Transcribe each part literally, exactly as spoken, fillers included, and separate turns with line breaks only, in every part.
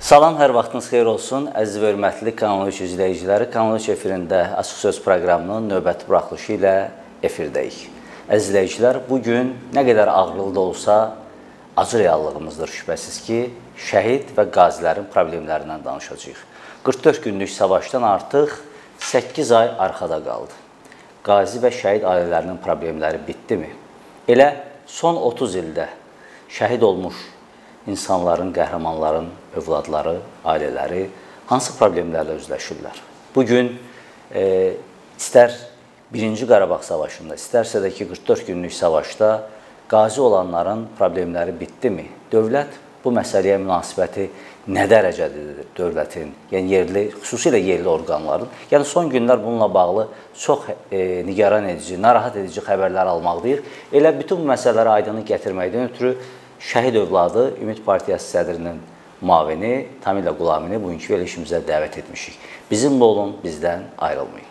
Salam, hər vaxtınız xeyir olsun. Əziz və hörmətli Kanal üç izləyiciləri, Kanal üç efirində Açıq Söz proqramının növbəti buraxılışı ilə efirdəyik. Əziz izləyicilər, bugün nə qədər ağırlığı da olsa, acı reallığımızdır şübhəsiz ki, şəhid və qazilərin problemlərindən danışacağıq. qırx dörd günlük savaşdan artıq səkkiz ay arxada qaldı. Qazi və şəhid ailələrinin problemləri bitdimi? Elə son otuz ildə şəhid olmuş insanların, qəhrəmanların övladları, ailələri hansı problemlərlə üzləşirlər? Bugün e, istər birinci Qarabağ savaşında, istərsə də ki, qırx dörd günlük savaşda qazi olanların problemləri bitdimi? Dövlət bu məsələyə münasibəti nə dərəcədir dövlətin, yəni yerli, xüsusilə yerli orqanların? Yəni son günlər bununla bağlı çox e, nigaran edici, narahat edici xəbərlər almaqdayıq. Elə bütün bu məsələləri aydınlıq gətirməkdən ötürü şəhid övladı Ümid Partiyası sədrinin müavini Tamila Qulamini bugünkü verilişimizə dəvət etmişik. Bizimlə olun, bizdən ayrılmayın.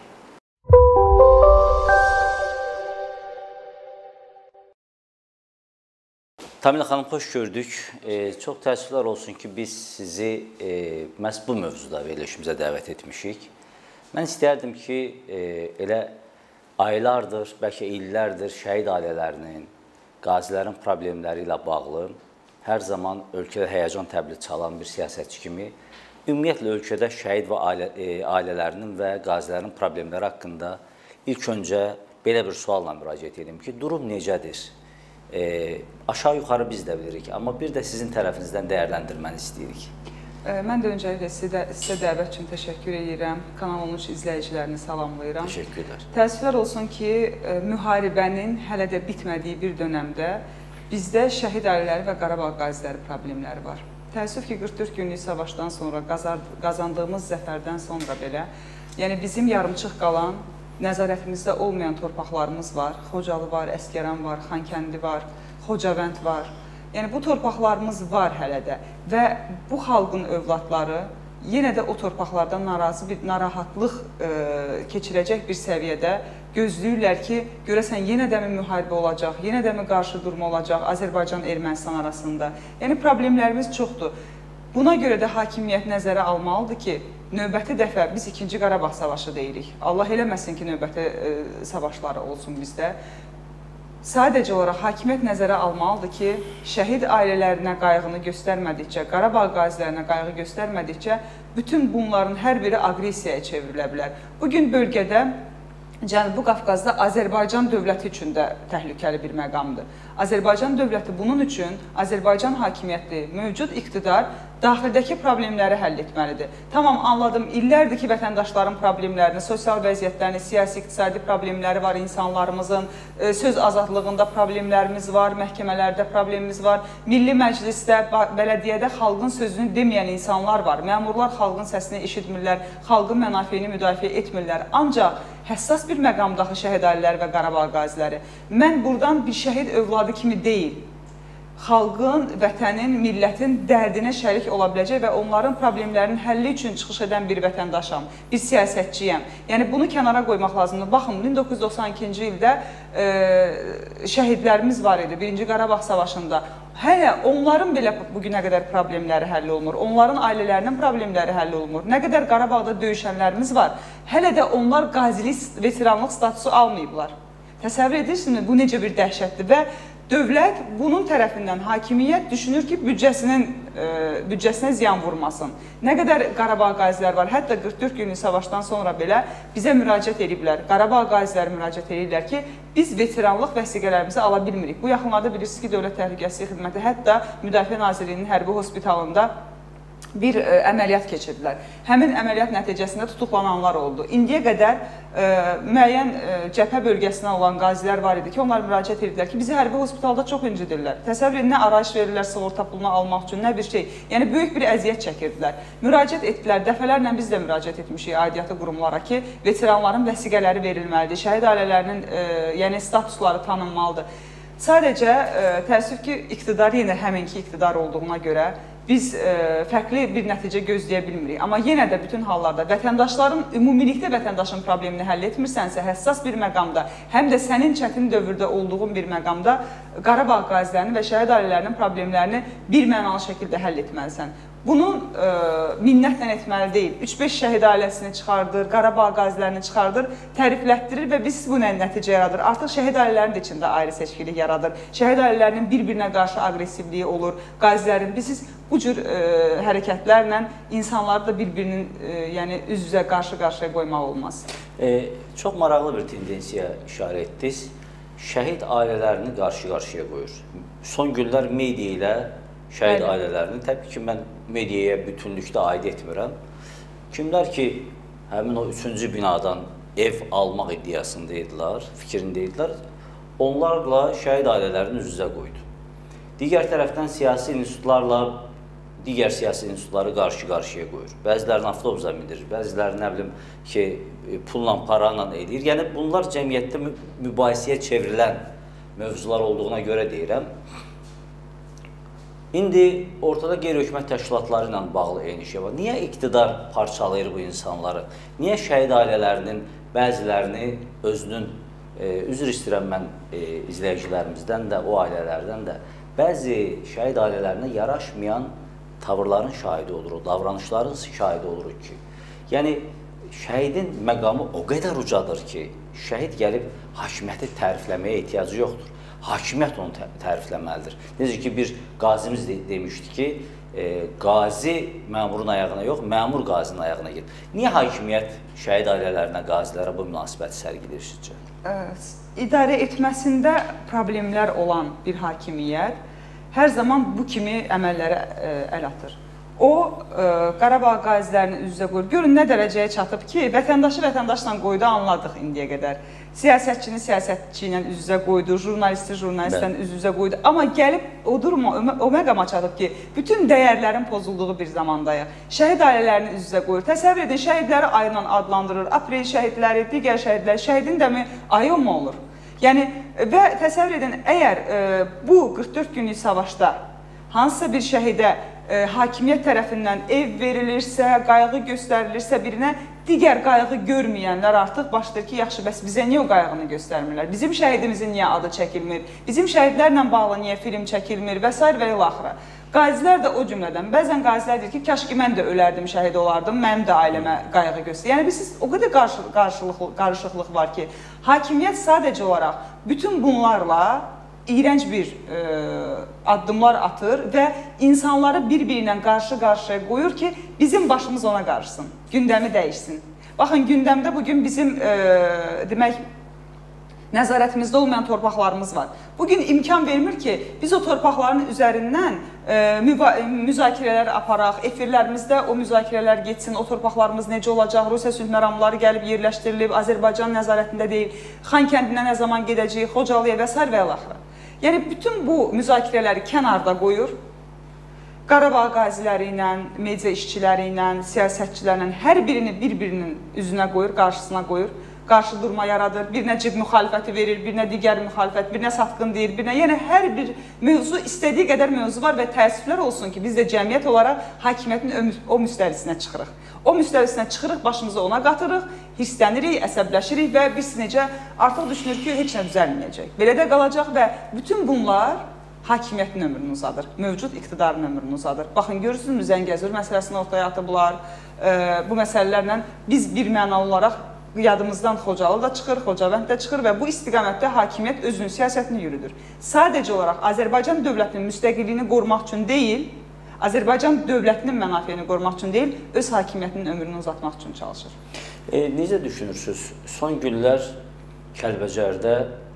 Tamila xanım, xoş gördük. E, çox təəssüflər olsun ki, biz sizi e, məhz bu mövzuda verilişimizə dəvət etmişik. Mən istərdim ki, e, elə aylardır, bəlkə illərdir şəhid ailələrinin, qazilərin problemləri ilə bağlı hər zaman ölkədə həyəcan təbili çalan bir siyasətçi kimi ümumiyyətlə ölkədə şəhid və ailə, e, ailələrinin və qazilərin problemləri haqqında ilk öncə belə bir sualla müraciət edim ki, durum necədir? E, aşağı yuxarı biz də bilirik, amma bir də sizin tərəfinizdən dəyərləndirməni istəyirik.
Mən də öncəliklə sizə, sizə dəvət üçün təşəkkür edirəm. Kanal on üç izləyicilərini salamlayıram.
Təşəkkürlər.
Təəssüflər olsun ki, müharibənin hələ də bitmədiyi bir dönəmdə bizdə şəhid ailələri və Qarabağ qaziləri problemləri var. Təəssüf ki, qırx dörd günlük savaşdan sonra, qazandığımız zəfərdən sonra belə, yəni bizim yarımçıq qalan, nəzarətimizdə olmayan torpaqlarımız var. Xocalı var, Əsgəran var, Xankəndi var, Xocavənd var. Yəni, bu torpaqlarımız var hələ də və bu xalqın övladları yenə də o torpaqlardan narazı bir narahatlıq e, keçirəcək bir səviyyədə gözləyirlər ki, görəsən yenə də mi müharibə olacaq, yenə də mi qarşı durma olacaq Azərbaycan-Ermənistan arasında. Yəni, problemlərimiz çoxdur. Buna görə də hakimiyyət nəzərə almalıdır ki, növbəti dəfə biz ikinci Qarabağ savaşı deyirik. Allah eləməsin ki, növbəti e, savaşları olsun bizdə. Sadəcə olaraq hakimiyyət nəzərə almalıdır ki, şəhid ailələrinə qayğını göstərmədikcə, Qarabağ qazilərinə qayğı göstərmədikcə bütün bunların hər biri aqressiyaya çevrilə bilər. Bugün bölgədə, Cənubi Qafqazda Azərbaycan dövləti üçün də təhlükəli bir məqamdır. Azərbaycan dövləti bunun üçün Azərbaycan hakimiyyəti, mövcud iqtidar daxildəki problemləri həll etməlidir. Tamam, anladım, illərdir ki, vətəndaşların problemlərini, sosial vəziyyətlərini, siyasi, iqtisadi problemləri var, insanlarımızın söz azadlığında problemlərimiz var, məhkəmələrdə problemimiz var, Milli Məclisdə, bələdiyyədə xalqın sözünü deməyən insanlar var, məmurlar xalqın səsini eşitmirlər, xalqın mənafeyini müdafiə etmirlər. Ancaq həssas bir məqamdakı şəhid ailələri və Qarabağ qaziləri, mən buradan bir şəhid övladı kimi deyil, xalqın, vətənin, millətin dərdinə şərik ola biləcək və onların problemlərinin həlli üçün çıxış edən bir vətəndaşam, bir siyasətçiyəm. Yəni, bunu kənara qoymaq lazımdır. Baxın, min doqquz yüz doxsan ikinci ildə e, şəhidlərimiz var idi, birinci Qarabağ savaşında. Hələ onların belə bugünə qədər problemləri həll olunmur, onların ailələrinin problemləri həll olunmur. Nə qədər Qarabağda döyüşənlərimiz var, hələ də onlar qazilik, veteranlıq statusu almayıblar. Təsəvvür edirsinizmi, bu necə bir dəhşətdir və dövlət bunun tərəfindən hakimiyyət düşünür ki, büdcəsinin, e, büdcəsinə ziyan vurmasın. Nə qədər Qarabağ qazilər var, hətta qırx dörd günlük savaşdan sonra belə bizə müraciət ediblər. Qarabağ qaziləri müraciət edirlər ki, biz veteranlıq vəsiqələrimizi ala bilmirik. Bu yaxınlarda bilirsiniz ki, Dövlət Təhlükəsizlik Xidməti hətta Müdafiə Nazirliyinin hərbi hospitalında bir ə, əməliyyat keçirdilər. Həmin əməliyyat nəticəsində tutuqlananlar oldu. İndiyə qədər ə, müəyyən ə, cəbhə bölgəsindən olan qazilər var idi ki, onlar müraciət edirlər ki, bizi hərbi hospitalda çox incidirlər. Təsəvvür edin, nə arayış verirlər sığorta pulunu almaq üçün, nə bir şey. Yəni, böyük bir əziyyət çəkirdilər. Müraciət etdilər, dəfələrlə biz də müraciət etmişik aidiyyatı qurumlara ki, veteranların vəsiqələri verilməlidir, şəhid ailələrinin ə, yəni, statusları tanınmalıdır. Sadəcə, ə, təəssüf ki, iqtidar yenə həminki iqtidar olduğuna görə biz e, fərqli bir nəticə gözləyə bilmirik. Amma yenə də bütün hallarda vətəndaşların, ümumilikdə vətəndaşın problemini həll etmirsənsə, həssas bir məqamda, həm də sənin çətin dövrdə olduğun bir məqamda Qarabağ qazilərinin və şəhid ailələrinin problemlərini bir mənalı şəkildə həll etməlisən. Bunun e, minnətlə etməli deyil. üç beş şəhid ailəsini çıxardır, Qarabağ qazilərini çıxardır, təriflətdirir və biz bu nəticə yaradır. Artıq şəhid ailələrinin də içində ayrı seçkilik yaradır. Şəhid ailələrinin bir-birinə qarşı aqressivliyi olur. Qazilərin, biz bu cür e, hərəkətlərlə insanları da bir-birinin e, yəni üz-üzə qarşı-qarşıya qoymaq olmaz.
E, çox maraqlı bir tendensiya işarə etdiniz. Şəhid ailələrini qarşı-qarşıya qoyur. Son günlər media ilə şəhid Bəli. ailələrini, təbii ki, mən mediaya bütünlükdə aid etmirəm. Kimlər ki, həmin o üçüncü binadan ev almaq iddiasındaydılar, fikrindəydılar, onlarla şəhid ailələrini üz-üzə qoydu. Digər tərəfdən siyasi institutlarla digər siyasi institutları qarşı-qarşıya qoyur. Bəzilərini avtobusa mindirir, bəzilərini nə bilim ki, pulla, parayla edir. Yəni, bunlar cəmiyyətdə mübahisəyə çevrilən mövzular olduğuna görə deyirəm. İndi ortada qeyri-hökumət təşkilatları ilə bağlı eyni şey var. Niyə iqtidar parçalayır bu insanları? Niyə şəhid ailələrinin bəzilərini özünün, e, üzr istəyirəm mən e, izləyicilərimizdən də, o ailələrdən də, bəzi şəhid ailələrinə yaraşmayan tavırların şahidi oluruq, davranışların şahidi oluruq ki, yəni şəhidin məqamı o qədər ucadır ki, şəhid gəlib hakimiyyəti tərifləməyə ehtiyacı yoxdur. Hakimiyyət onu tərifləməlidir. Necə ki, bir qazimiz de demişdi ki, e, qazi məmurun ayağına yox, məmur qazinin ayağına gedir. Niyə hakimiyyət şəhid ailələrinə, qazilərə bu münasibəti sərgilir sizcə?
İdarə etməsində problemlər olan bir hakimiyyət hər zaman bu kimi əməllərə əl atır. O, Qarabağ qazilərini üz-üzə qoyur. Görün, nə dərəcəyə çatıb ki, vətəndaşı vətəndaşla qoydu, anladıq indiyə qədər. Siyasətçini siyasətçi ilə üz-üzə qoydu, jurnalisti jurnalistlə üz-üzə qoydu. Amma gəlib o duruma, o məqama çatıb ki, bütün dəyərlərin pozulduğu bir zamandayıq. Şəhid ailələrini üz-üzə qoyur. Təsəvvür edin, şəhidləri ayla adlandırır. Aprel şəhidləri, digər şəhidlər, şəhidin dəmi ayı mı olur? Yəni, və təsəvvür edin, əgər e, bu qırx dörd günlük savaşda hansısa bir şəhidə e, hakimiyyət tərəfindən ev verilirsə, qayğı göstərilirsə birinə, digər qayğı görməyənlər artıq başlayır ki, yaxşı, bəs bizə niyə o qayğını göstərmirlər? Bizim şəhidimizin niyə adı çəkilmir? Bizim şəhidlərlə bağlı niyə film çəkilmir? Və s. və ilə axıra. Qazilər də o cümlədən, bəzən qazilər deyir ki, kaş ki, mən də ölərdim, şəhid olardım, mənim də ailəmə qayğı göstərir. Yəni, biz, o qədər qarşılıqlıq, qarışıqlıq var ki, hakimiyyət sadəcə olaraq bütün bunlarla iyrənc bir e, addımlar atır və insanları bir-biri ilə qarşı-qarşıya qoyur ki, bizim başımız ona qarşısın, gündəmi dəyişsin. Baxın, gündəmdə bugün bizim, e, demək, nəzarətimizdə olmayan torpaqlarımız var. Bugün imkan vermir ki, biz o torpaqların üzərindən e, müzakirələr aparaq, efirlərimizdə o müzakirələr geçsin, o torpaqlarımız necə olacaq, Rusiya sülh məramları gəlib yerləşdirilib, Azərbaycan nəzarətində deyil, Xankəndinə nə zaman gedəcəyik, Xocalıya və s. və əlaxıra. Yəni, bütün bu müzakirələri kənarda qoyur, Qarabağ qaziləri ilə, media işçiləri ilə, siyasətçilərlə hər birini bir-birinin üzünə qoyur, qarşısına qoyur, qarşı durma yaradır, birinə cib müxalifəti verir, birinə digər müxalifət, birinə satqın deyir, birinə, yəni hər bir mövzu, istədiyi qədər mövzu var və təəssüflər olsun ki, biz də cəmiyyət olaraq hakimiyyətin o müstəvisinə çıxırıq. O müstəvisinə çıxırıq, başımızı ona qatırıq, hisslənirik, əsəbləşirik və biz necə artıq düşünür ki, heç nə düzəlməyəcək. Belə də qalacaq və bütün bunlar hakimiyyətin ömrünü uzadır, mövcud iqtidarın ömrünü uzadır. Baxın, görürsünüz, Zəngəzur məsələsini ortaya atıblar, bu məsələlərlə biz bir mənalı olaraq yadımızdan Xocalı da çıxır, Xocavənd də çıxır və bu istiqamətdə hakimiyyət özünün siyasətini yürüdür. Sadəcə olaraq Azərbaycan dövlətinin müstəqilliyini qorumaq üçün deyil, Azərbaycan dövlətinin mənafeyini qorumaq üçün deyil, öz hakimiyyətinin ömrünü uzatmaq üçün çalışır.
E, necə düşünürsünüz? Son günlər Kəlbəcərdə,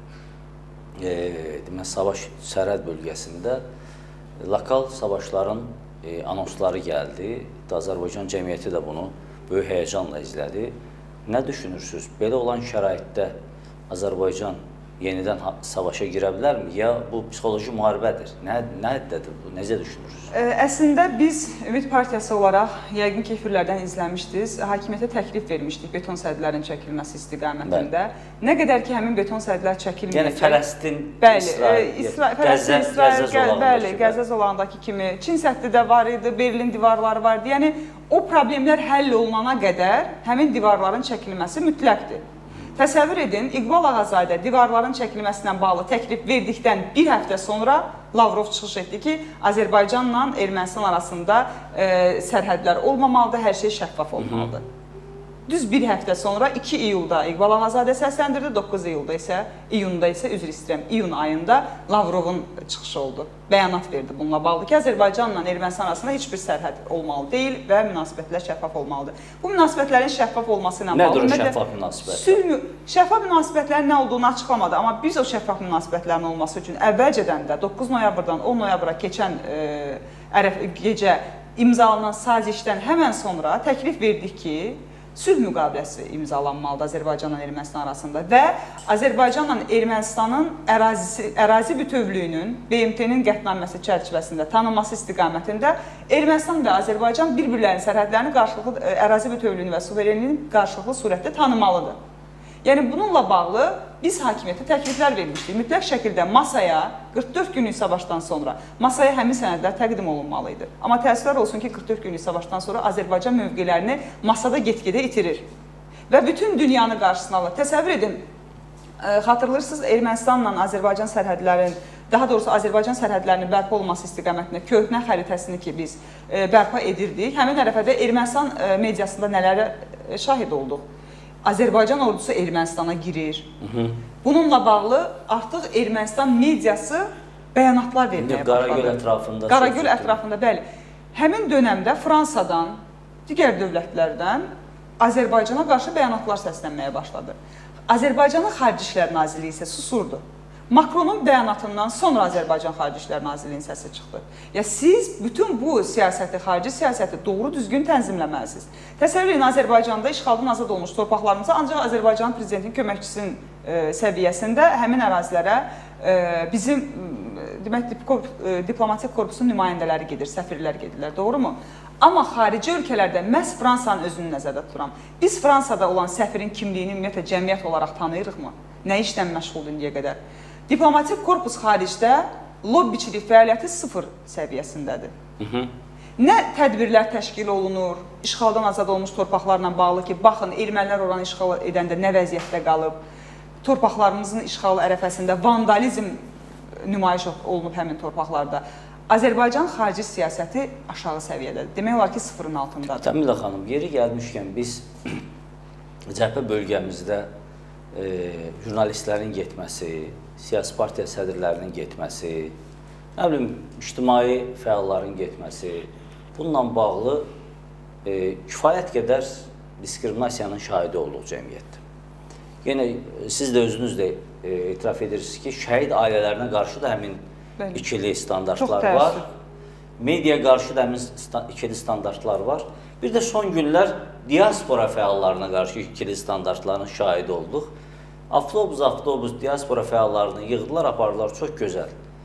e, demə, savaş sərhəd bölgəsində lokal savaşların e, anonsları gəldi. Azərbaycan cəmiyyəti də bunu böyük həyəcanla izlədi. Nə düşünürsünüz? Belə olan şəraitdə Azərbaycan yenidən savaşa girə bilərmi? Ya bu psixoloji müharibədir? Nə, nə həddədir bu? Necə düşünürsünüz?
Əslində biz Ümid Partiyası olaraq, yəqin ki, efirlərdən izləmişdiniz, hakimiyyətə təklif vermişdik beton sədlərin çəkilməsi istiqamətində. Bəli. Nə qədər ki, həmin beton sədlər çəkilməyəcək. Yəni,
Fələstin,
bəli,
İsrail,
İsra
Qəzə,
İsrail,
Qəzə
bəli, Qəzə zolağındakı kimi, Çin səddi də var idi, Berlin divarları vardı. Yəni, o problemlər həll olunana qədər həmin divarların çəkilməsi mütləqdir. Təsəvvür edin, İqbal Ağazadə divarların çəkilməsindən bağlı təklif verdikdən bir həftə sonra Lavrov çıxış etdi ki, Azərbaycanla Ermənistan arasında e, sərhədlər olmamalıdır, hər şey şəffaf olmalıdır. Hı -hı. Düz bir həftə sonra iki iyulda İqbal Ağazadə səsləndirdi, doqquz iyulda isə, iyunda isə, üzr istəyirəm, iyun ayında Lavrovun çıxışı oldu. Bəyanat verdi bununla bağlı ki, Azərbaycanla Ermənistan arasında heç bir sərhəd olmalı deyil və münasibətlər şəffaf olmalıdır. Bu münasibətlərin şəffaf olması ilə bağlı...
Nədir o şəffaf münasibətlər?
Sülh, şəffaf münasibətlərin nə olduğunu açıqlamadı, amma biz o şəffaf münasibətlərin olması üçün əvvəlcədən də doqquz noyabrdan on noyabra keçən e, ərəf, gecə imzalanan sazişdən həmən sonra təklif verdik ki, sülh müqaviləsi imzalanmalıdır Azərbaycanla Ermənistan arasında və Azərbaycanla Ermənistanın ərazisi, ərazi bütövlüyünün B M T-nin qətnaməsi çərçivəsində tanınması istiqamətində Ermənistan və Azərbaycan bir-birlərinin sərhədlərini qarşılıqlı, ərazi bütövlüyünü və suverenliğini qarşılıqlı surətdə tanımalıdır. Yəni bununla bağlı biz hakimiyyətə təkliflər vermişdik. Mütləq şəkildə masaya qırx dörd günlük savaşdan sonra masaya həmin sənədlər təqdim olunmalıydı. Amma təəssüflər olsun ki, qırx dörd günlük savaşdan sonra Azərbaycan mövqelərini masada get-gedə itirir. Və bütün dünyanı qarşısına alır. Təsəvvür edin, xatırlayırsınız Ermənistanla Azərbaycan sərhədlərinin, daha doğrusu Azərbaycan sərhədlərinin bərpa olması istiqamətində köhnə xəritəsini ki biz bərpa edirdik. Həmin ərəfədə Ermənistan mediasında nələrə şahid olduq. Azərbaycan ordusu Ermənistana girir. Hı -hı. Bununla bağlı artıq Ermənistan mediası bəyanatlar verməyə başladı.
Qaragöl ətrafında.
Qaragöl ətrafında, bəli. Həmin dönəmdə Fransadan, digər dövlətlərdən Azərbaycana qarşı bəyanatlar səslənməyə başladı. Azərbaycanın Xarici İşlər Nazirliyi isə susurdu. Makronun bəyanatından sonra Azərbaycan Xarici İşlər Nazirliyinin səsi çıxdı. Ya siz bütün bu siyasəti, xarici siyasəti doğru düzgün tənzimləməlisiniz. Təsəvvür edin, Azərbaycanda işğaldan azad olmuş torpaqlarımıza ancaq Azərbaycan prezidentinin köməkçisinin e, səviyyəsində həmin ərazilərə e, bizim demək, e, diplomatik korpusun nümayəndələri gedir, səfirlər gedirlər, doğru mu? Amma xarici ölkələrdə məhz Fransanın özünü nəzərdə tuturam. Biz Fransada olan səfirin kimliyini ümumiyyətlə cəmiyyət olaraq tanıyırıqmı? Nə işlə məşğuldur indiyə qədər? Diplomatik korpus xaricdə lobbiçilik fəaliyyəti sıfır səviyyəsindədir. Hı -hı. Nə tədbirlər təşkil olunur, işğaldan azad olmuş torpaqlarla bağlı ki, baxın, ermənilər oranı işğal edəndə nə vəziyyətdə qalıb, torpaqlarımızın işğalı ərəfəsində vandalizm nümayiş olunub həmin torpaqlarda. Azərbaycan xarici siyasəti aşağı səviyyədədir. Demək olar ki, sıfırın altındadır.
Təmilə xanım, yeri gəlmişkən biz cəbhə bölgəmizdə e, jurnalistlərin getməsi, siyasi partiya sədrlərinin getməsi, nə bilim, ictimai fəalların getməsi, bununla bağlı e, kifayət qədər diskriminasiyanın şahidi olduq cəmiyyətdə. Yenə siz də özünüz də e, etiraf edirsiniz ki, şəhid ailələrinə qarşı da həmin Bəli. ikili standartlar var. Mediaya qarşı da həmin ikili standartlar var. Bir də son günlər diaspora fəallarına qarşı ikili standartların şahidi olduq. Avtobus, avtobus, diaspora fəallarını yığdılar, apardılar, çox gözəl.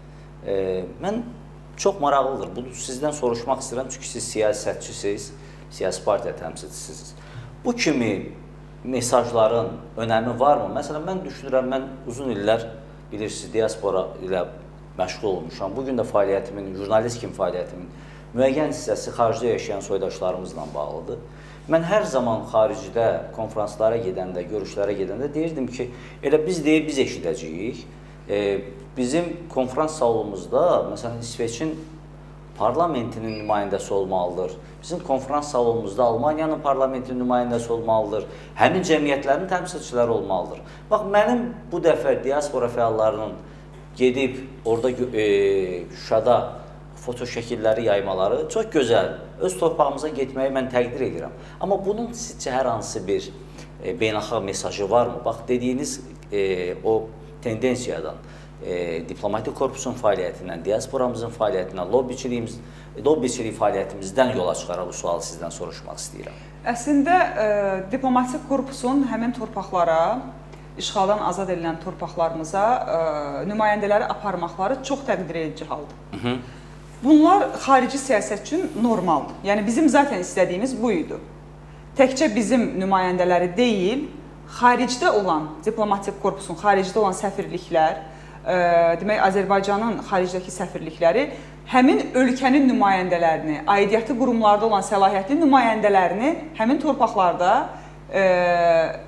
E, mən çox maraqlıdır, bunu sizdən soruşmaq istəyirəm, çünki siz siyasətçisiniz, siyasi partiya təmsilçisiniz. Bu kimi mesajların önəmi varmı? Məsələn, mən düşünürəm, mən uzun illər, bilirsiniz, diaspora ilə məşğul olmuşam. Bugün də fəaliyyətimin, jurnalist kimi fəaliyyətimin müəyyən hissəsi xaricdə yaşayan soydaşlarımızla bağlıdır. Mən hər zaman xaricdə konferanslara gedəndə, görüşlərə gedəndə deyirdim ki, elə biz deyib biz eşidəcəyik. E, bizim konferans salonumuzda, məsələn, İsveçin parlamentinin nümayəndəsi olmalıdır. Bizim konferans salonumuzda Almaniyanın parlamentinin nümayəndəsi olmalıdır. Həmin cəmiyyətlərin təmsilçiləri olmalıdır. Bax, mənim bu dəfə diaspora fəallarının gedib orada e, Şuşada foto şəkilləri yaymaları çox gözəl. Öz torpağımıza getməyi mən təqdir edirəm. Amma bunun sizcə hər hansı bir e, beynəlxalq mesajı varmı? Bax, dediyiniz e, o tendensiyadan, e, diplomatik korpusun fəaliyyətindən, diasporamızın fəaliyyətindən, lobbiçiliyimiz, lobbiçilik fəaliyyətimizdən yola çıxaraq bu sualı sizdən soruşmaq istəyirəm.
Əslində, e, diplomatik korpusun həmin torpaqlara, işğaldan azad edilən torpaqlarımıza e, nümayəndələri aparmaqları çox təqdir edici haldır. Hı -hı. Bunlar xarici siyasət üçün normaldır. Yəni, bizim zaten istədiyimiz bu idi. Təkcə bizim nümayəndələri deyil, xaricdə olan diplomatik korpusun, xaricdə olan səfirliklər, e, demək, Azərbaycanın xaricdəki səfirlikləri həmin ölkənin nümayəndələrini, aidiyyəti qurumlarda olan səlahiyyətli nümayəndələrini həmin torpaqlarda e,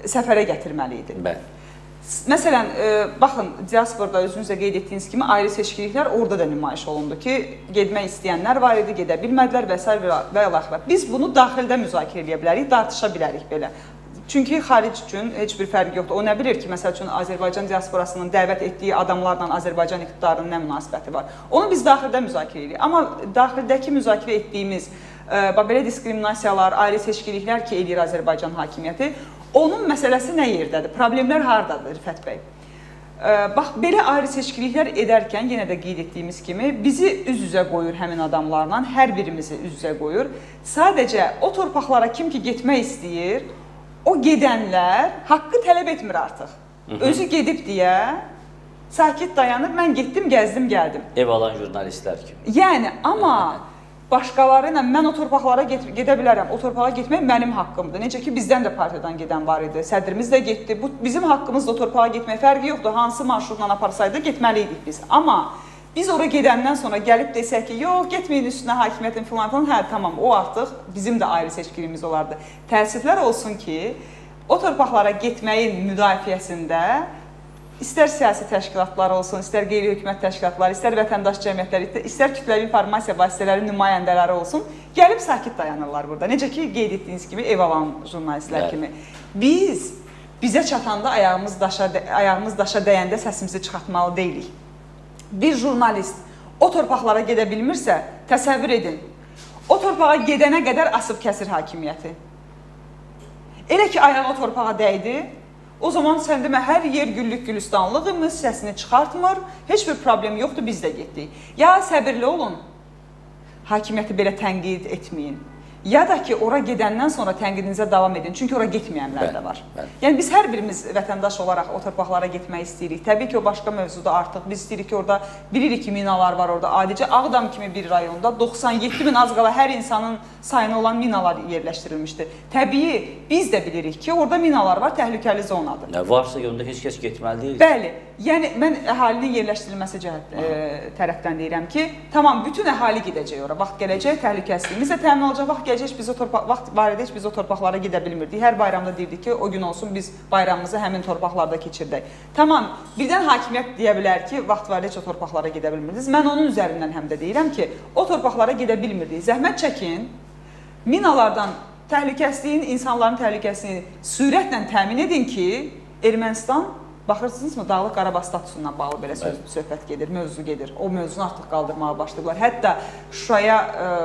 səfərə gətirməli idi.
Bəli.
Məsələn, e, baxın, diasporada özünüzdə qeyd etdiyiniz kimi ayrı seçkiliklər orada da nümayiş olundu ki, getmək istəyənlər var idi, gedə bilmədilər və s. və ilaxır. Biz bunu daxildə müzakirə edə bilərik, tartışa bilərik belə. Çünki xaric üçün heç bir fərqi yoxdur. O nə bilir ki, məsəl üçün Azərbaycan diasporasının dəvət etdiyi adamlarla Azərbaycan iqtidarının nə münasibəti var. Onu biz daxildə müzakirə edirik. Amma daxildəki müzakirə etdiyimiz e, belə diskriminasiyalar, ayrı seçkiliklər ki, eləyir Azərbaycan hakimiyyəti, onun məsələsi nə yerdədir? Problemlər haradadır Rifət bəy? Bax, belə ayrı seçkiliklər edərkən, yenə də qeyd etdiyimiz kimi, bizi üz-üzə qoyur həmin adamlarla, hər birimizi üz-üzə qoyur. Sadəcə o torpaqlara kim ki getmək istəyir, o gedənlər haqqı tələb etmir artıq. Özü gedib deyə sakit dayanır, mən getdim, gəzdim, gəldim.
Ev alan jurnalistlər kimi.
Yəni, amma başqaları ilə mən o torpaqlara gedə bilərəm, o torpağa getmək mənim haqqımdır. Necə ki, bizdən də partiyadan gedən var idi, sədrimiz də getdi. Bu, bizim haqqımızda o torpağa getmək fərqi yoxdur, hansı marşrutla aparsaydı getməliydik biz. Amma biz ora gedəndən sonra gəlib desək ki, yox, getməyin üstünə hakimiyyətin filan filan, hə, tamam, o artıq bizim də ayrı seçkiliyimiz olardı. Təəssüflər olsun ki, o torpaqlara getməyin müdafiəsində İstər siyasi təşkilatlar olsun, istər qeyri-hökumət təşkilatları, istər vətəndaş cəmiyyətləri, istər kütləvi informasiya vasitələri nümayəndələri olsun, gəlib sakit dayanırlar burada. Necə ki, qeyd etdiyiniz kimi, ev alan jurnalistlər kimi. Biz, bizə çatanda ayağımız daşa, ayağımız daşa dəyəndə səsimizi çıxartmalı deyilik. Bir jurnalist o torpaqlara gedə bilmirsə, təsəvvür edin, o torpağa gedənə qədər asıb kəsir hakimiyyəti. Elə ki, ayağı o torpağa dəydi, o zaman sən demə, hər yer güllük gülistanlığımız, səsini çıxartmır, heç bir problem yoxdur, biz də getdik. Ya səbirli olun, hakimiyyəti belə tənqid etməyin. Ya da ki, ora gedəndən sonra tənqidinizə davam edin, çünki ora getməyənlər də var.
Bəli.
Yəni, biz hər birimiz vətəndaş olaraq o torpaqlara getmək istəyirik. Təbii ki, o başqa mövzuda artıq. Biz istəyirik ki, orada bilirik ki, minalar var orada. Adicə Ağdam kimi bir rayonda doxsan yeddi min az qala hər insanın sayını olan minalar yerləşdirilmişdir. Təbii, biz də bilirik ki, orada minalar var, təhlükəli zonadır.
Nə varsa, yolda heç kəs getməli deyil.
Bəli. Yəni, mən əhalinin yerləşdirilməsi cəhət, e, tərəfdən deyirəm ki, tamam, bütün əhali gedəcək ora. Vaxt gələcək, təhlükəsizliyimiz də təmin olacaq, vaxt gələcək, biz o torpaq, vaxt barədə heç biz o torpaqlara gedə bilmirdik. Hər bayramda deyirdik ki, o gün olsun, biz bayramımızı həmin torpaqlarda keçirdək. Tamam, birdən hakimiyyət deyə bilər ki, vaxt barədə heç o torpaqlara gedə bilmirdiniz. Mən onun üzərindən həm də deyirəm ki, o torpaqlara gedə bilmirdik. Zəhmət çəkin, minalardan təhlükəsizliyin, insanların təhlükəsizliyini sürətlə təmin edin ki, Ermənistan, baxırsınızmı, Dağlıq Qarabağ statusundan bağlı belə söz, söhbət gedir, mövzu gedir. O mövzunu artıq qaldırmağa başlayıblar. Hətta Şuraya,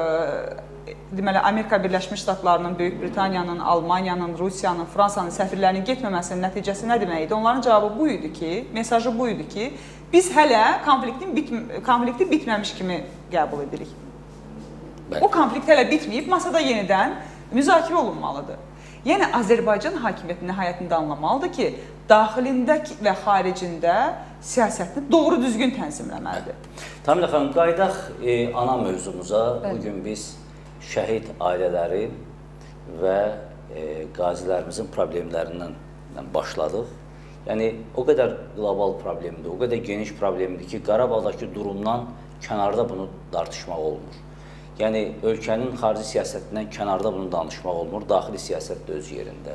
e, deməli, Amerika Birləşmiş Ştatlarının, Böyük Britaniyanın, Almaniyanın, Rusiyanın, Fransanın səfirlərinin getməməsinin nəticəsi nə demək idi? Onların cavabı bu idi ki, mesajı bu idi ki, biz hələ konfliktin bit konflikti bitməmiş kimi qəbul edirik. Bəli. O konflikt hələ bitməyib, masada yenidən müzakirə olunmalıdır. Yəni, Azərbaycan hakimiyyəti nəhayətində anlamalıdır ki, daxilində və xaricində siyasətini doğru düzgün tənzimləməlidir.
Tamamilə xanım, qaydaq e, ana mövzumuza. Bugün biz şəhid ailələri və e, qazilərimizin problemlərindən başladıq. Yəni, o qədər qlobal problemdir, o qədər geniş problemdir ki, Qarabağdakı durumdan kənarda bunu tartışmaq olmur. Yəni, ölkənin xarici siyasətindən kənarda bunu danışmaq olmur, daxili siyasət də öz yerində.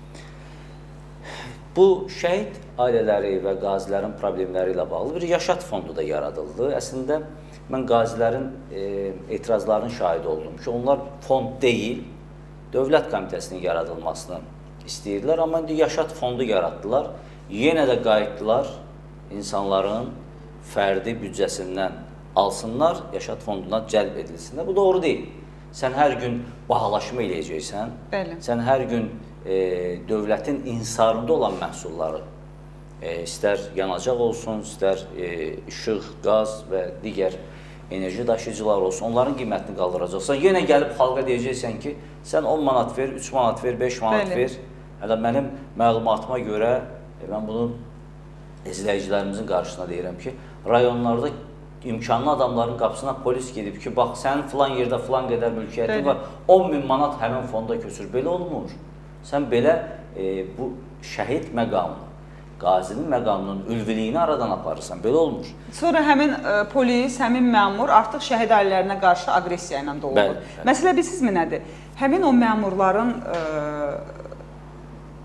Bu, şəhid ailələri və qazilərin problemləri ilə bağlı bir yaşat fondu da yaradıldı. Əslində, mən qazilərin e, etirazlarının şahidi oldum ki, onlar fond deyil, Dövlət Komitəsinin yaradılmasını istəyirlər, amma indi yaşat fondu yaratdılar. Yenə də qayıtdılar insanların fərdi büdcəsindən alsınlar, yaşat fonduna cəlb edilsinlər. Bu doğru deyil. Sən hər gün bahalaşma eləyəcəksən, Bəli. sən hər gün e, dövlətin insarında olan məhsulları, e, istər yanacaq olsun, istər e, işıq, qaz və digər enerji daşıyıcılar olsun, onların qiymətini qaldıracaqsan. Yenə gəlib xalqa deyəcəksən ki, sən on manat ver, üç manat ver, beş manat Bəli. ver. Hələ mənim məlumatıma görə, e, mən bunu izləyicilərimizin qarşısına deyirəm ki, rayonlarda imkanlı adamların qapısına polis gedib ki, bax, sənin filan yerdə filan qədər mülkiyyətin var, on min manat həmin fonda köçür. Belə olmur. Sən belə e, bu şəhid məqamını, qazinin məqamının ülviliyini aradan aparırsan. Belə olmur. Sonra
həmin e, polis, həmin məmur artıq şəhid ailələrinə qarşı agresiya ilə dolur. Məsələ bilirsizmi nədir? Həmin o məmurların e,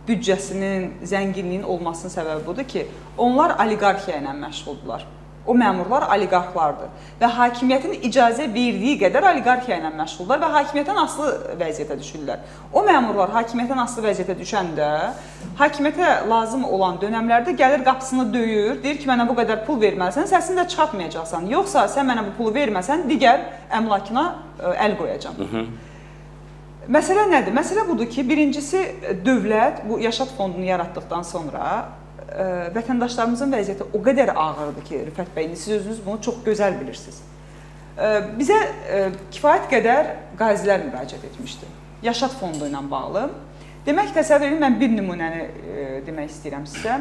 büdcəsinin, zənginliyin olmasının səbəbi budur ki, onlar oliqarxiya ilə məşğuldurlar. O məmurlar oliqarxlardır və hakimiyyətin icazə verdiyi qədər oliqarxiya ilə məşğuldurlar və hakimiyyətdən asılı vəziyyətə düşürlər. O məmurlar hakimiyyətdən asılı vəziyyətə düşəndə, hakimiyyətə lazım olan dönəmlərdə gəlir qapısını döyür, deyir ki, mənə bu qədər pul verməlisən, səsini də çıxartmayacaqsan, yoxsa sən mənə bu pulu verməsən, digər əmlakına əl qoyacam. Hı -hı. Məsələ nədir? Məsələ budur ki, birincisi dövlət bu Yaşad fondunu yaratdıqdan sonra vətəndaşlarımızın vəziyyəti o qədər ağırdır ki, Rüfət bəy, siz özünüz bunu çox gözəl bilirsiniz. Bizə kifayət qədər qazilər müraciət etmişdi. Yaşad fondu ilə bağlı. Demək, təsəvvür edin, mən bir nümunəni demək istəyirəm sizə.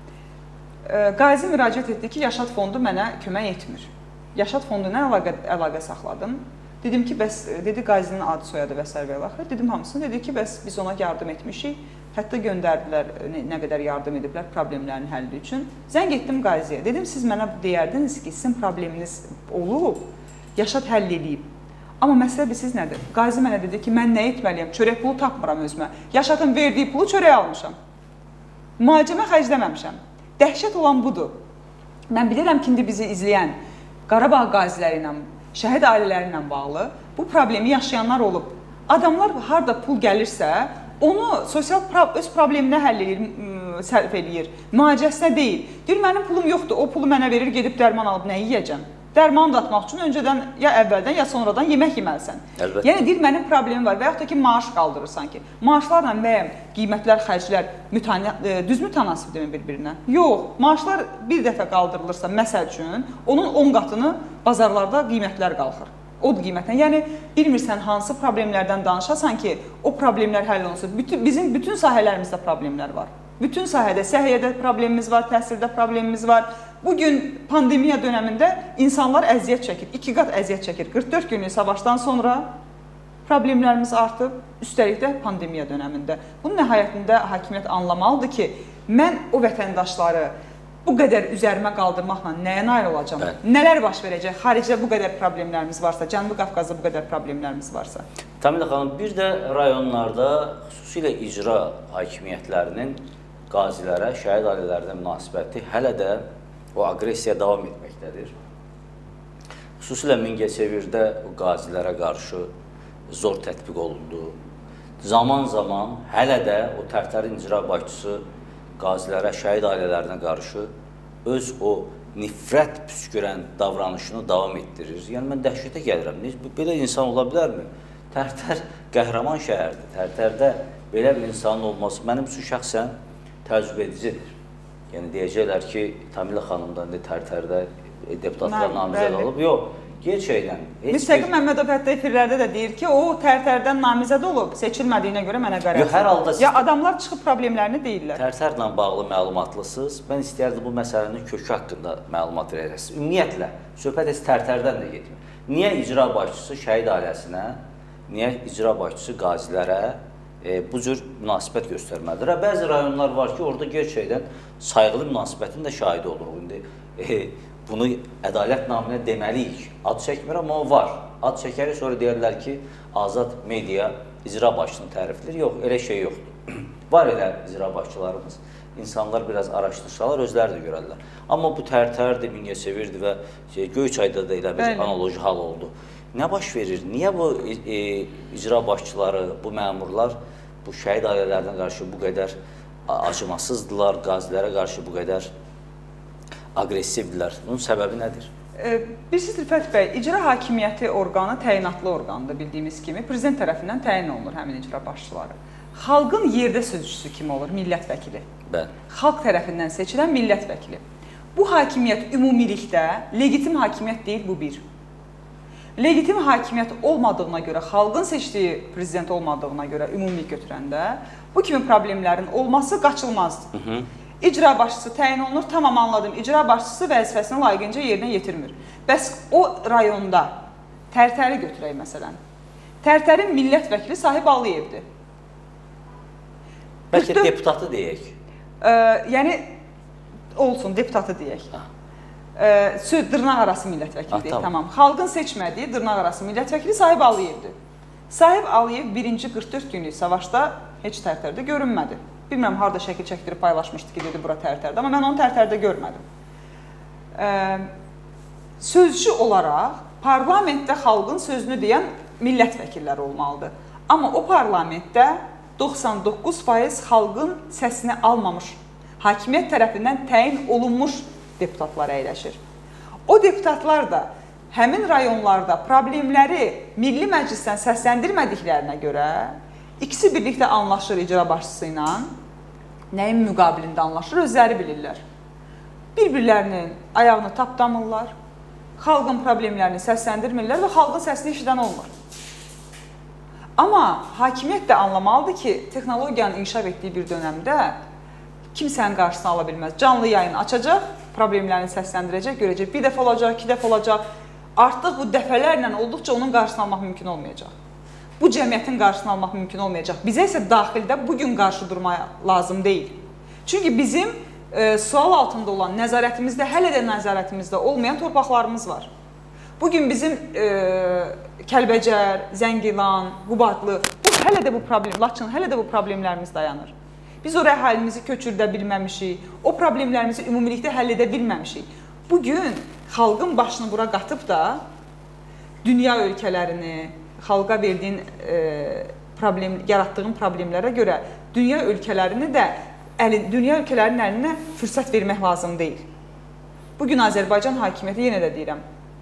Qazi müraciət etdi ki, Yaşad fondu mənə kömək etmir. Yaşad fondu ilə əlaqə, əlaqə saxladım. Dedim ki, bəs, dedi qazinin adı, soyadı və s. və axır. Dedim hamısını, dedi ki, bəs biz ona yardım etmişik. Hətta göndərdilər, nə qədər yardım ediblər problemlərin həlli üçün. Zəng etdim qaziyə. Dedim, siz mənə deyərdiniz ki, sizin probleminiz olub, Yaşad həll edib. Amma məsələ bilirsiniz nədir? Qazi mənə dedi ki, mən nə etməliyəm? Çörək pulu tapmıram özümə. Yaşadın verdiyi pulu çörək almışam. Müalicəmə xərcləməmişəm. Dəhşət olan budur. Mən bilirəm ki, indi bizi izləyən Qarabağ qaziləri ilə, şəhid ailələri ilə bağlı bu problemi yaşayanlar olub. Adamlar harada pul gəlirsə, onu sosial öz probleminə həll edir, sərf eləyir, müalicəsinə deyil. Deyir, mənim pulum yoxdur, o pulu mənə verir, gedib dərman alıb nə yiyəcəm? Dərmanı da atmaq üçün öncədən, ya əvvəldən, ya sonradan yemək yeməlisən. Əlbəttə. Yəni, deyir, mənim problemim var və yaxud da ki, maaş qaldırırsan ki, maaşlarla müəyyən qiymətlər, xərclər düz mütənasibdirmi bir-birinə? Yox, maaşlar bir dəfə qaldırılırsa, məsəl üçün, onun on qatını bazarlarda qiymətlər qalxır. O qiymətlə. Yəni, bilmirsən hansı problemlərdən danışasan ki, o problemlər həll olunsun. Bütün, bizim bütün sahələrimizdə problemlər var. Bütün sahədə, səhiyyədə problemimiz var, təhsildə problemimiz var. Bugün pandemiya dönəmində insanlar əziyyət çəkir, iki qat əziyyət çəkir. qırx dörd günlük savaşdan sonra problemlərimiz artıb, üstəlik də pandemiya dönəmində. Bunun nəhayətində hakimiyyət anlamalıdır ki, mən o vətəndaşları bu qədər üzərimə qaldırmaqla nəyə nail olacam? Bəli. Nələr baş verəcək? Xaricdə bu qədər problemlərimiz varsa, Cənubi Qafqazda bu qədər problemlərimiz varsa.
Təmilə xanım, bir də rayonlarda xüsusilə icra hakimiyyətlərinin qazilərə, şəhid ailələrinə münasibəti hələ də o aqressiya davam etməkdədir. Xüsusilə Mingəçevirdə qazilərə qarşı zor tətbiq olundu. Zaman-zaman hələ də o Tərtərin icra başçısı qazilərə, şəhid ailələrinə qarşı öz o nifrət püskürən davranışını davam etdirir. Yəni, mən dəhşətə gəlirəm. Belə insan ola bilərmi? Tərtər qəhrəman şəhərdir. Tərtərdə belə bir insanın olması mənim üçün şəxsən təəccüb edicidir. Yəni, deyəcəklər ki, Təmilə xanımdan Tərtərdə deputatlar namizəd olub. Yox, gerçəkdən.
Müstəqim Məmmədov hətta efirlərdə də deyir ki, o Tərtərdən namizəd olub, seçilmədiyinə görə mənə qarət. Ya adamlar çıxıb problemlərini deyirlər.
Tərtərlə bağlı məlumatlısınız. Mən istəyərdim bu məsələnin kökü haqqında məlumat verəsiniz. Ümumiyyətlə, söhbət heç Tərtərdən də getmir. Niyə icra başçısı şəhid ailəsinə, niyə icra başçısı qazilərə E, bu cür münasibət göstərməlidir. Bəzi rayonlar var ki, orada gerçəkdən sayğılı münasibətin də şahidi oluruq. İndi e, bunu ədalət naminə deməliyik. Ad çəkmir, amma o var. Ad çəkəri sonra deyərlər ki, azad media icra başçısını tərifləyir. Yox, elə şey yoxdur. Var elə icra başçılarımız. İnsanlar biraz araşdırsalar, özləri də görərlər. Amma bu Tərtərdir, Mingəçevirdir və şey, Göyçayda da elə bir analoji hal oldu. Nə baş verir? Niyə bu e, icra başçıları, bu məmurlar bu şəhid ailələrinə qarşı bu qədər acımasızdılar, qazilərə qarşı bu qədər aqressivdilər? Bunun səbəbi nədir?
E, bilirsiniz, Rüfət bəy, icra hakimiyyəti orqanı təyinatlı orqandır, bildiyimiz kimi. Prezident tərəfindən təyin olunur həmin icra başçıları. Xalqın yerdə sözcüsü kimi olur, millət vəkili. Bəli. Xalq tərəfindən seçilən millət vəkili. Bu hakimiyyət ümumilikdə legitim hakimiyyət deyil, bu bir. Legitim hakimiyyət olmadığına görə, xalqın seçdiyi prezident olmadığına görə ümumilik götürəndə bu kimi problemlərin olması qaçılmazdır. Hı -hı. İcra başçısı təyin olunur, tamam anladım, icra başçısı vəzifəsini layiqincə yerinə yetirmir. Bəs o rayonda Tərtəri götürək məsələn. Tərtərin millət vəkili Sahib Alıyevdir.
Bəlkə deputatı deyək.
E, yəni, olsun, deputatı deyək. Ha. Söz dırnaq arası millət vəkili deyil, tamam. Xalqın seçmədiyi dırnaq arası millət vəkili Sahib Alıyevdir. Sahib Aliyev birinci qırx dörd günlük savaşda heç Tərtərdə görünmədi. Bilmirəm, harada şəkil çəkdirib paylaşmışdı ki, dedi, bura tərtərdə, amma mən onu tərtərdə görmədim. E, sözcü olaraq parlamentdə xalqın sözünü deyən millət vəkilləri olmalıdır. Amma o parlamentdə doxsan doqquz faiz xalqın səsini almamış, hakimiyyət tərəfindən təyin olunmuş deputatlar əyləşir. O deputatlar da həmin rayonlarda problemləri Milli Məclisdən səsləndirmədiklərinə görə ikisi birlikdə anlaşır icra başçısı ilə, nəyin müqabilində anlaşır, özləri bilirlər. Bir-birlərinin ayağını tapdamırlar, xalqın problemlərini səsləndirmirlər və xalqın səsini eşidən olmur. Amma hakimiyyət də anlamalıdır ki, texnologiyanın inkişaf etdiyi bir dönəmdə kimsənin qarşısını ala bilməz. Canlı yayını açacaq, problemlərini səsləndirəcək, görəcək. Bir dəfə olacaq, iki dəfə olacaq. Artıq bu dəfələrlə olduqca onun qarşısını almaq mümkün olmayacaq. Bu cəmiyyətin qarşısını almaq mümkün olmayacaq. Bizə isə daxildə bugün qarşı durmaya lazım deyil. Çünki bizim e, sual altında olan nəzarətimizdə, hələ də nəzarətimizdə olmayan torpaqlarımız var. Bugün bizim e, Kəlbəcər, Zəngilan, Qubadlı, bu, hələ də bu problem, Laçın, hələ də bu problemlərimiz dayanır. Biz oraya halimizi köçürdə bilməmişik, o problemlərimizi ümumilikdə həll edə bilməmişik. Bugün xalqın başını bura qatıb da dünya ölkələrini, xalqa verdiyin, e, problem, yaratdığın problemlərə görə dünya ölkələrini də, əli, dünya ölkələrinin əlinə fürsət vermək lazım deyil. Bugün Azərbaycan hakimiyyəti, yenə də deyirəm,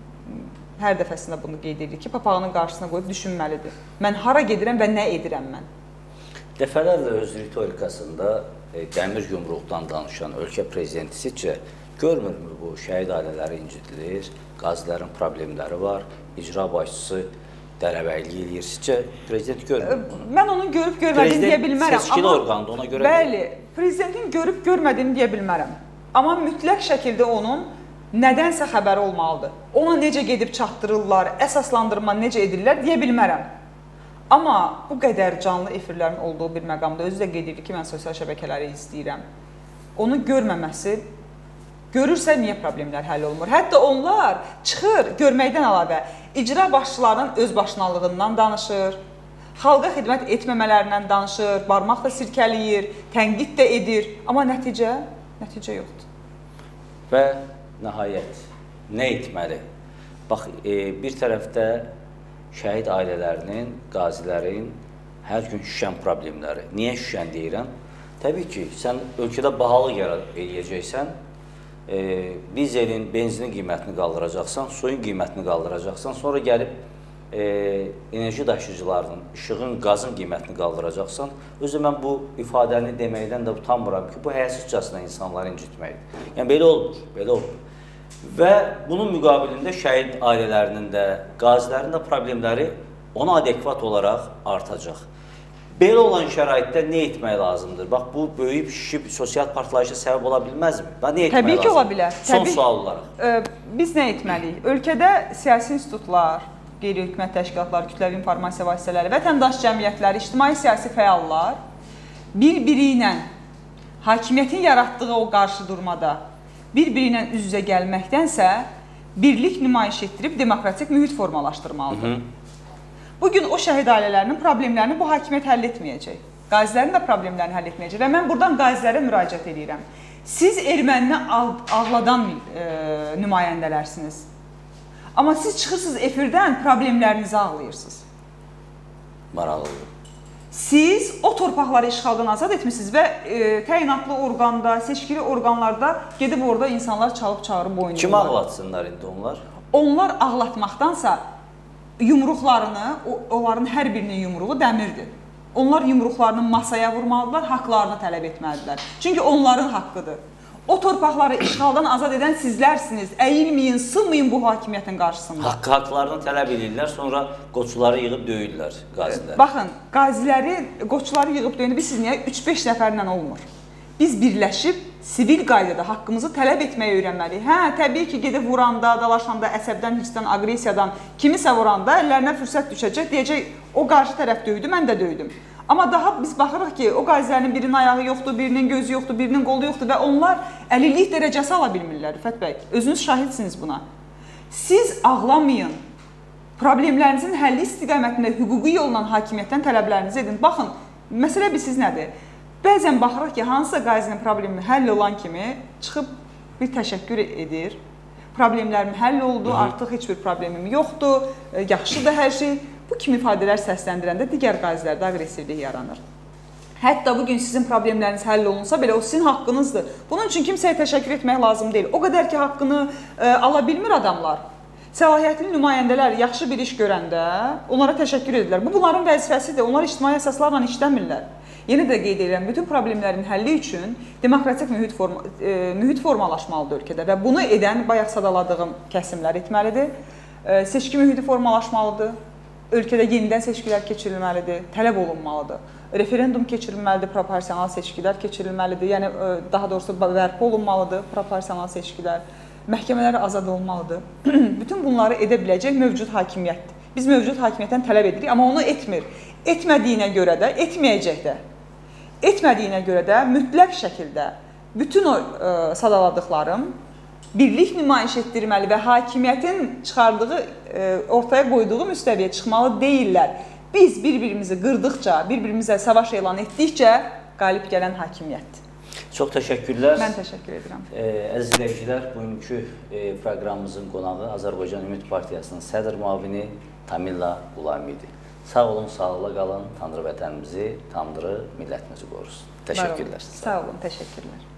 hər dəfəsində bunu qeyd edir ki, papağının qarşısına qoyub düşünməlidir. Mən hara gedirəm və nə edirəm mən?
Dəfələrlə öz ritorikasında e, dəmir yumruqdan danışan ölkə prezidenti sizcə görmürmü bu şəhid ailələri incidilir, qazilərin problemləri var, icra başçısı dərəbəylik eləyir. Sizcə prezident görmür bunu?
Mən onun görüb görmədiyini deyə bilmərəm.
Prezident seçkili orqandır, ona görə
bəli, prezidentin görüb görmədiyini deyə bilmərəm. Amma mütləq şəkildə onun nədənsə xəbəri olmalıdır. Ona necə gedib çatdırırlar, əsaslandırma necə edirlər deyə bilmərəm. Amma bu qədər canlı efirlərin olduğu bir məqamda özü də qeyd edir ki, mən sosial şəbəkələri izləyirəm. Onu görməməsi, görürsə niyə problemlər həll olmur? Hətta onlar çıxır, görməkdən əlavə, icra başçılarının özbaşınalığından danışır, xalqa xidmət etməmələrindən danışır, barmaq da sirkələyir, tənqid də edir. Amma nəticə, nəticə yoxdur.
Və nəhayət, nə etməli? Bax, e, bir tərəfdə şəhid ailələrinin, qazilərin hər gün şüşən problemləri. Niyə şüşən deyirəm? Təbii ki, sən ölkədə bahalıq eləyəcəksən, e, dizelin, benzinin qiymətini qaldıracaqsan, suyun qiymətini qaldıracaqsan, sonra gəlib e, enerji daşıyıcılarının, işığın, qazın qiymətini qaldıracaqsan, özü mən bu ifadəni deməkdən də utanmıram ki, bu həyasızcasına insanları incitməkdir. Yəni, belə olmur, belə olmur. Və bunun müqabilində şəhid ailələrinin də, qazilərin də problemləri ona adekvat olaraq artacaq. Belə olan şəraitdə nə etmək lazımdır? Bax, bu böyüyüb şişib sosial partlayışa səbəb ola bilməzmi? Nə etmək
Təbii ki, ola bilər.
Son
Təbii,
sual olaraq.
E, biz nə etməliyik? Ölkədə siyasi institutlar, qeyri-hökumət təşkilatları, kütləvi informasiya vasitələri, vətəndaş cəmiyyətləri, ictimai-siyasi fəallar bir-biri ilə hakimiyyətin yaratdığı o qarşı durmada bir-biri ilə üz-üzə gəlməkdənsə birlik nümayiş etdirib demokratik mühit formalaşdırmalıdır. Hı -hı. Bugün o şəhid ailələrinin problemlərini bu hakimiyyət həll etməyəcək. Qazilərin də problemlərini həll etməyəcək. Və mən buradan qazilərə müraciət edirəm. Siz ermənini ağladan e, nümayəndələrsiniz. Amma siz çıxırsınız efirdən problemlərinizi ağlayırsınız.
Maraqlıdır.
Siz o torpaqları işğaldan azad etmişsiniz və e, təyinatlı orqanda, seçkili orqanlarda gedib orada insanlar çalıb çağırıb oynayırlar.
Kim ağlatsınlar indi onlar?
Onlar ağlatmaqdansa yumruqlarını, onların hər birinin yumruğu dəmirdir. Onlar yumruqlarını masaya vurmalıdırlar, haqlarını tələb etməlidirlər. Çünki onların haqqıdır. O torpaqları işğaldan azad edən sizlərsiniz. Əyilməyin, sınmayın bu hakimiyyətin qarşısında.
Haqqı haqlarını tələb edirlər, sonra qoçuları yığıb döyürlər qazilər.
Baxın, qaziləri, qoçuları yığıb döyündə biz siz niyə üç beş nəfərlə olmur? Biz birləşib sivil qaydada haqqımızı tələb etməyi öyrənməliyik. Hə, təbii ki, gedib vuranda, dalaşanda, əsəbdən, hissdən, aqressiyadan kimisə vuranda əllərinə fürsət düşəcək, deyəcək, o qarşı tərəf döydü, mən də döydüm. Amma daha biz baxırıq ki, o qazilərin birinin ayağı yoxdur, birinin gözü yoxdur, birinin qolu yoxdur və onlar əlillik dərəcəsi ala bilmirlər, Rüfət bəy. Özünüz şahidsiniz buna. Siz ağlamayın. Problemlərinizin həlli istiqamətində hüquqi yolla hakimiyyətdən tələblərinizi edin. Baxın, məsələ bilsiz nədir? Bəzən baxırıq ki, hansısa qazinin problemi həll olan kimi çıxıb bir təşəkkür edir. Problemlərim həll oldu, Hı -hı. artıq heç bir problemim yoxdur, yaxşıdır hər şey. Bu kimi ifadələr səsləndirəndə digər qazilərdə aqressivlik yaranır. Hətta bugün sizin problemləriniz həll olunsa belə o sizin haqqınızdır. Bunun üçün kimsəyə təşəkkür etmək lazım deyil. O qədər ki, haqqını e, ala bilmir adamlar. Səlahiyyətli nümayəndələr yaxşı bir iş görəndə onlara təşəkkür edirlər. Bu, bunların vəzifəsidir. Onlar ictimai əsaslarla işləmirlər. Yenə də qeyd edirəm, bütün problemlərin həlli üçün demokratik mühit, forma, e, mühit formalaşmalıdır ölkədə və bunu edən bayaq sadaladığım kəsimlər etməlidir. E, seçki mühiti formalaşmalıdır. Ölkədə yenidən seçkilər keçirilməlidir, tələb olunmalıdır. Referendum keçirilməlidir, proporsional seçkilər keçirilməlidir. Yəni, daha doğrusu bərpa olunmalıdır, proporsional seçkilər. Məhkəmələr azad olmalıdır. Bütün bunları edə biləcək mövcud hakimiyyətdir. Biz mövcud hakimiyyətdən tələb edirik, amma onu etmir. Etmədiyinə görə də, etməyəcək də. Etmədiyinə görə də mütləq şəkildə bütün o e, sadaladıqlarım birlik nümayiş etdirməli və hakimiyyətin çıxardığı, e, ortaya qoyduğu müstəviyə çıxmalı deyirlər. Biz bir-birimizi qırdıqca, bir-birimizə savaş elan etdikcə qalib gələn hakimiyyətdir.
Çox təşəkkürlər.
Mən təşəkkür edirəm.
E, əziz izləyicilər, bugünkü e, proqramımızın qonağı Azərbaycan Ümid Partiyasının sədr müavini Tamilla Qulami idi. Sağ olun, sağlıqla qalın. Tanrı vətənimizi, Tanrı millətimizi qorusun. Təşəkkürlər.
Sağ olun, təşəkkürlər.